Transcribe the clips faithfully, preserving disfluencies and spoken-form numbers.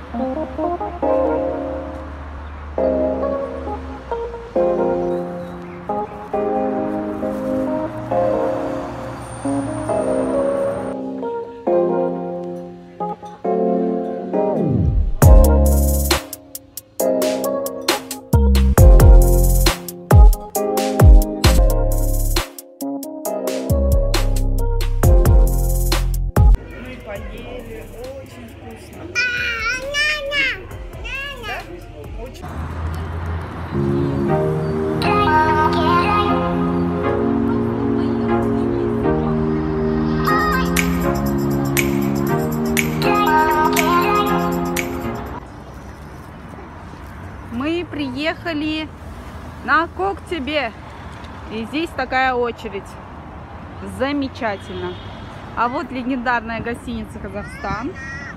Мы приехали на Коктебе, и здесь такая очередь. Замечательно. А вот легендарная гостиница «Казахстан».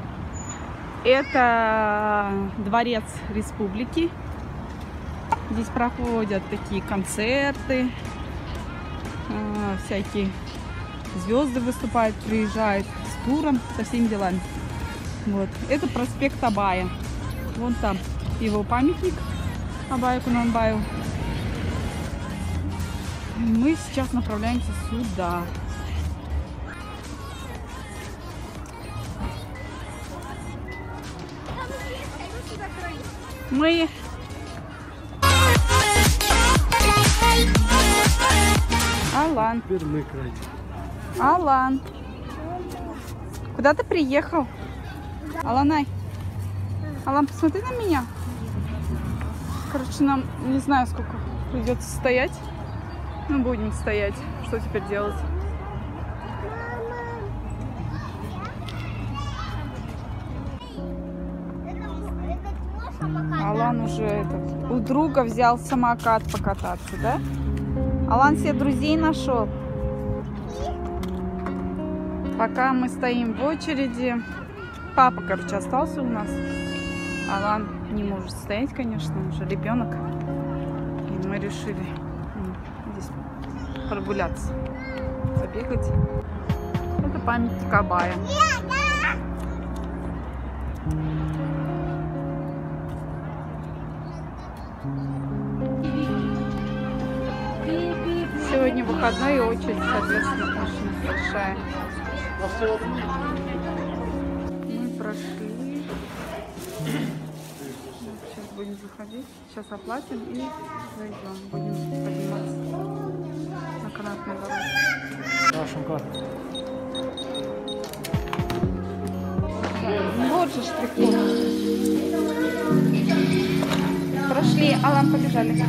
Это дворец республики. Здесь проходят такие концерты, всякие звезды выступают, приезжают с туром, со всеми делами. Вот. Это проспект Абая. Вон там его памятник Абаю Кунанбаю. Мы сейчас направляемся сюда. Мы Алан. Алан. Куда ты приехал? Аланай. Алан, посмотри на меня. Короче, нам не знаю, сколько придется стоять. Мы будем стоять. Что теперь делать? Алан уже этот, у друга взял самокат покататься, да? Алан себе друзей нашел. Пока мы стоим в очереди. Папа, короче, остался у нас. Алан не может стоять, конечно, он же ребенок. И мы решили здесь прогуляться, побегать. Это памятник Абая. Сегодня выходной, и очередь, соответственно, очень большая. Мы прошли. Сейчас будем заходить. Сейчас оплатим и зайдем. Будем подниматься на канатной дороге. Вот же штрих-код. Прошли. Алан, побежали.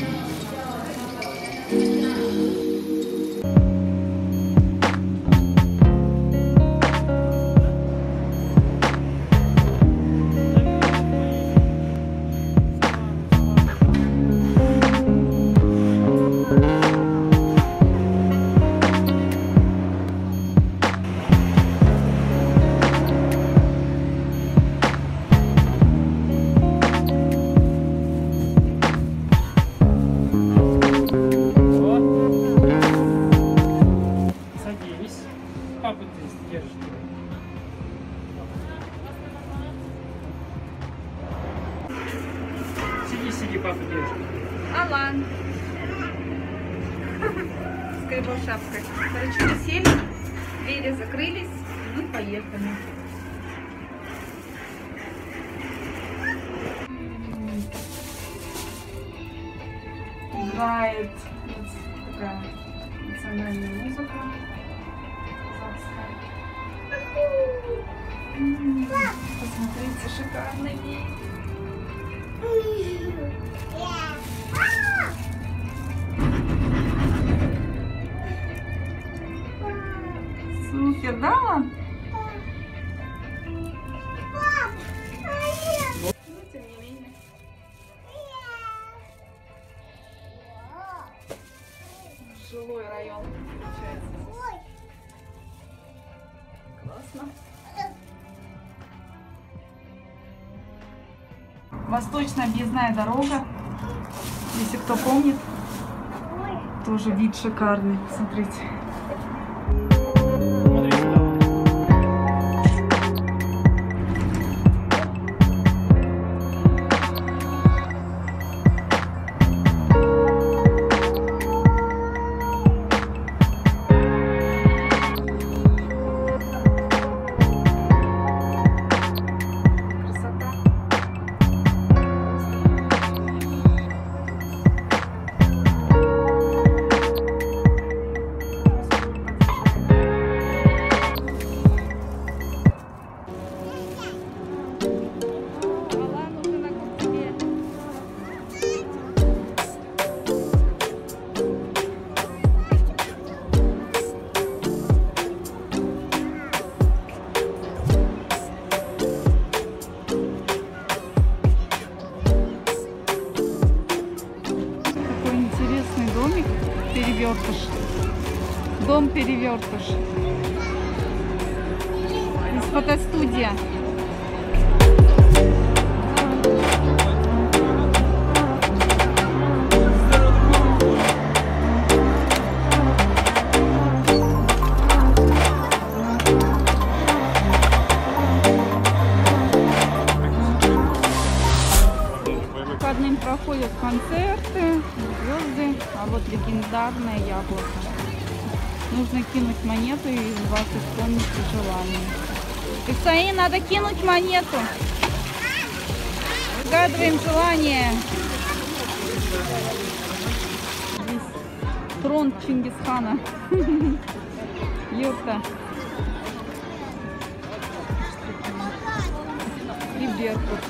Алан. С кривой шапкой. Короче, мы сели, двери закрылись, и мы поехали. Играет такая национальная музыка. Посмотрите, шикарный вид. Супер, да, Лан? Ну, тем не менее. Жилой район получается здесь. Классно. Восточная объездная дорога, если кто помнит, тоже вид шикарный, смотрите. перевертыш. Из фотостудия. Одним проходят концерты, звезды, а вот легендарное яблоко. Нужно кинуть монету и у вас исполнится желание. Исаи, надо кинуть монету. Загадываем желание. Здесь трон Чингисхана. Юрта. И Беркут.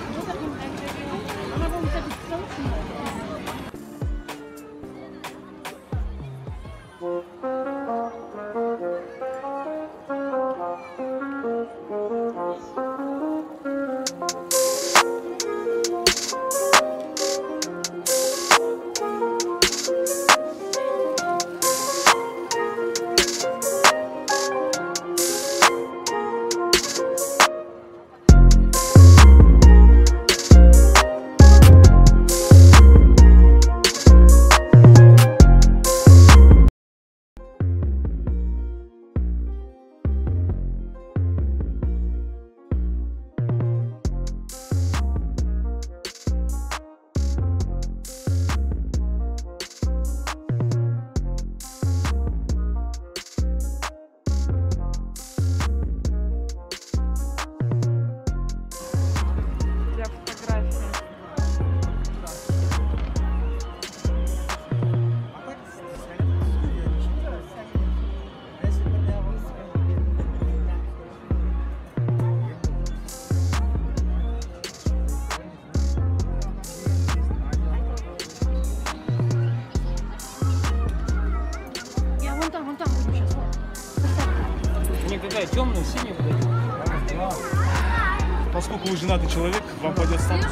Никакая темная, синяя подойдет. Поскольку вы женатый человек, вам пойдет статус.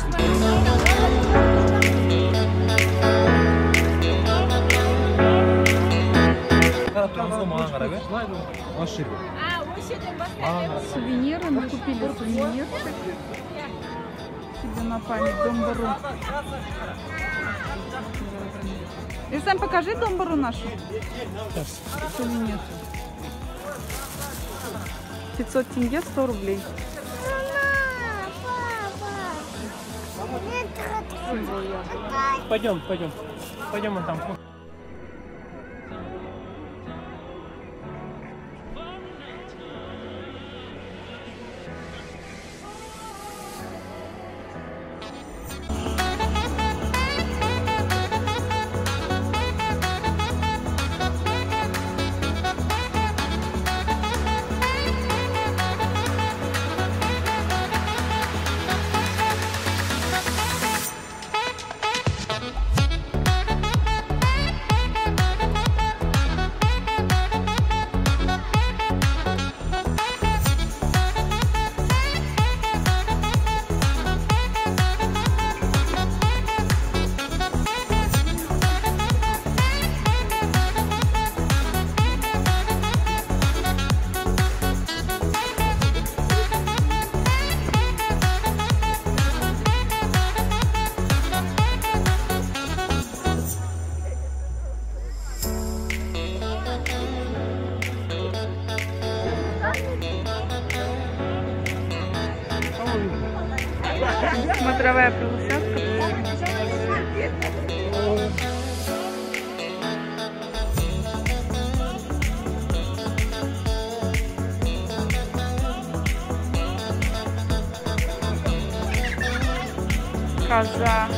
Сувениры, мы купили сувенир себе на память, домбару. И сам покажи домбару нашу. Сувенир. пятьсот тенге, сто рублей. Пойдем, пойдем. Пойдем вон там. Смотровая площадка. Коза.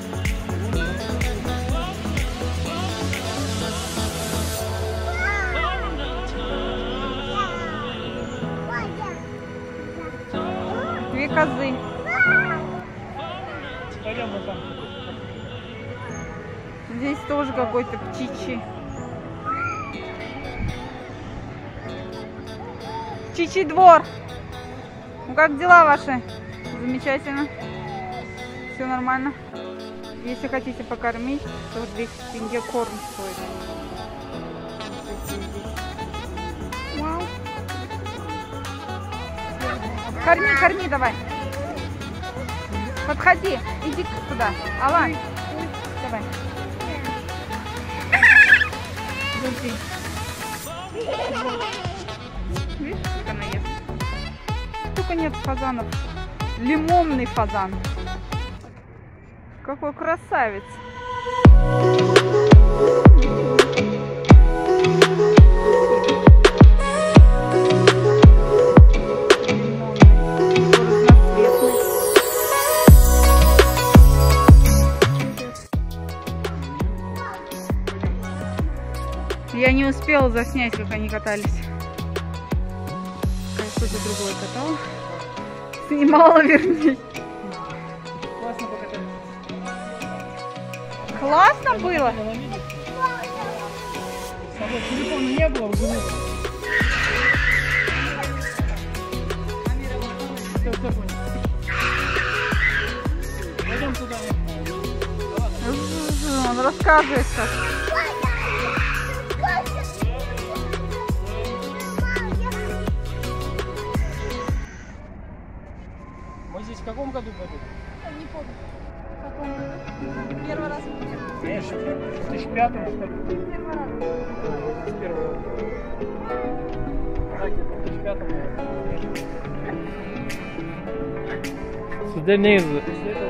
Две козы. Пойдем вот там. Здесь тоже какой-то птичий. Птичий двор. Ну как дела ваши? Замечательно. Все нормально. Если хотите покормить, то двести тенге корм стоит. Корми, корми давай. Подходи, иди туда. Алан, давай. Смотри. Видишь, как она ест? Только нет фазанов. Лимонный фазан. Какой красавец. Я не успела заснять, как они катались. Кто-то другой катал. Снимала, вернее. Классно покатались. Классно было? С тобой телефона не было, уже нет. Все, все понял. Пойдем туда. Он рассказывает сейчас. Мы здесь в каком году были? Не помню. В каком году? Первый раз мы были. Конечно, в две тысячи пятом, что ли? Первый раз. С первого. Так, в две тысячи пятом. Сюда не из-за.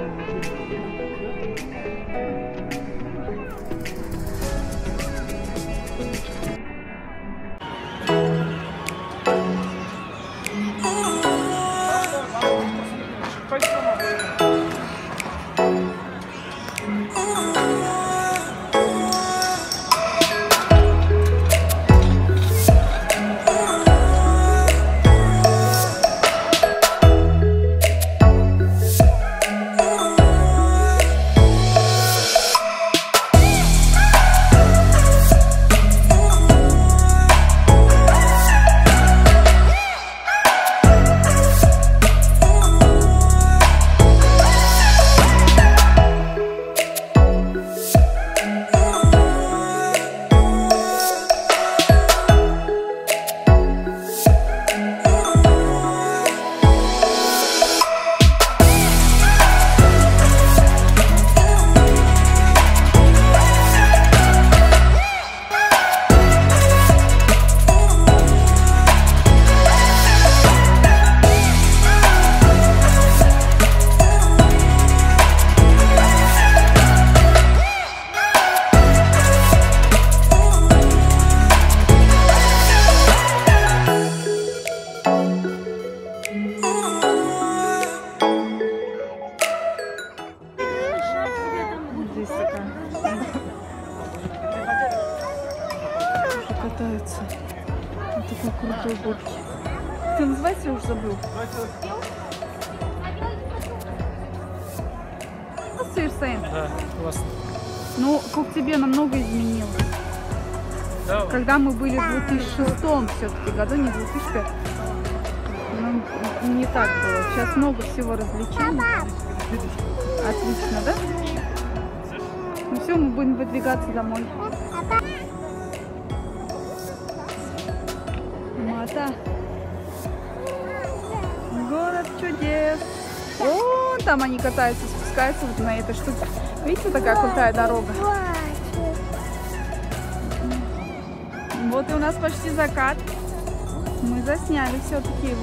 Катается. Он такой крутой горки. Как называется, я уже забыл. Ну, Сирсейн. Ага, классно. Ну, как тебе намного изменилось. Да, Когда мы были в две тысячи шестом все-таки году, не в две тысячи пятом. Ну, не так было. Сейчас много всего развлечений. Отлично, да? Ну все, мы будем выдвигаться домой. Мата. Город чудес. О, там они катаются, спускаются вот на этой штуке. Видите, такая крутая дорога. Вот и у нас почти закат. Мы засняли все-таки его.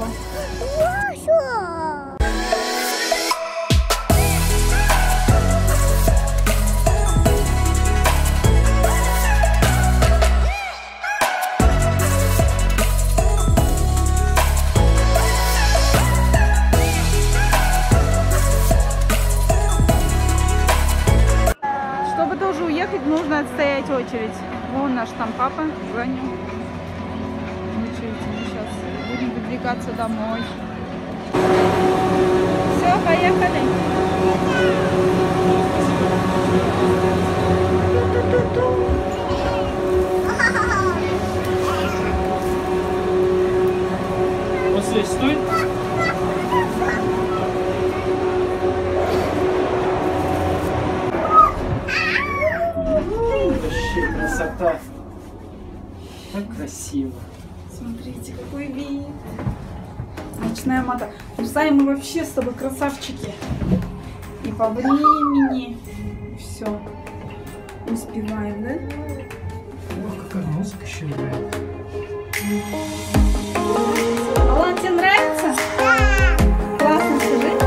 Чтобы тоже уехать, нужно отстоять очередь. Вон наш там папа за ним. Очередь. Мы сейчас будем выдвигаться домой. Все, поехали. вот здесь стой. Вообще красота. Так красиво. Смотрите, какой вид. Значит, сливочная мата. Ну, Сай, мы вообще с тобой красавчики. И по времени. Все. Успеваем, да? Ох, какая музыка еще играет. Алан, тебе нравится? Да. Классно, скажи.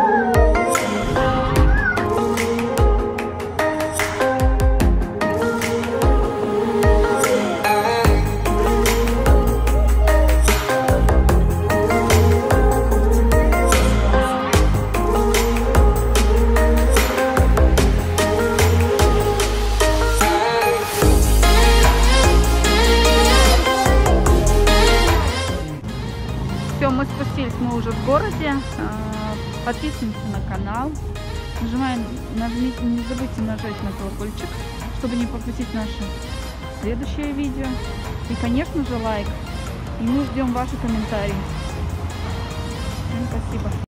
Все, мы спустились, мы уже в городе. Подписываемся на канал. Нажимаем, нажмите, не забудьте нажать на колокольчик, чтобы не пропустить наше следующее видео. И, конечно же, лайк. И мы ждем ваши комментарии. Всем спасибо.